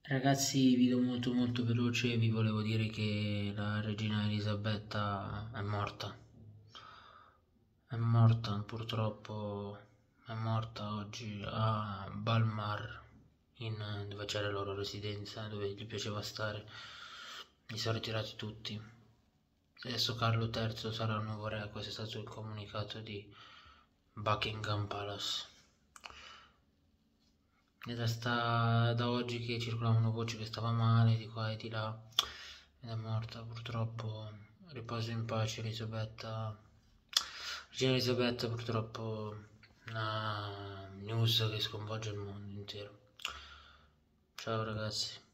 Ragazzi, video molto veloce, vi volevo dire che la regina Elisabetta è morta purtroppo, è morta oggi a Balmar, dove c'era la loro residenza, dove gli piaceva stare. Li sono ritirati tutti. Adesso Carlo III sarà il nuovo re, questo è stato il comunicato di Buckingham Palace. Ed da oggi che circolavano voci che stava male di qua e di là ed è morta purtroppo. Riposo in pace Elisabetta. Regina Elisabetta, purtroppo una news che sconvolge il mondo intero. Ciao ragazzi.